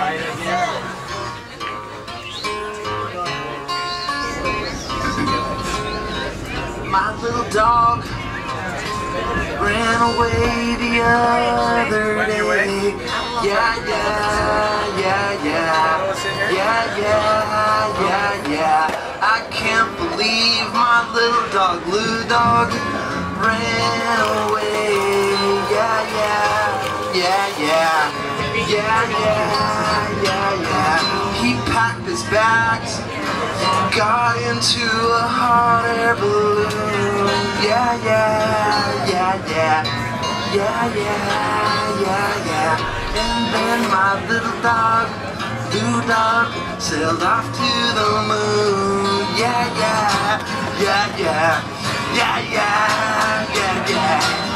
My little dog ran away the other day. Yeah, yeah, yeah, yeah. Yeah, yeah, yeah, yeah. I can't believe my little dog, blue dog, ran away. Yeah, yeah, yeah, yeah. Yeah, yeah, yeah, yeah. He packed his bags, got into a hot air balloon. Yeah, yeah, yeah, yeah. Yeah, yeah, yeah, yeah. And then my little dog, blue dog, sailed off to the moon. Yeah, yeah, yeah, yeah. Yeah, yeah, yeah, yeah.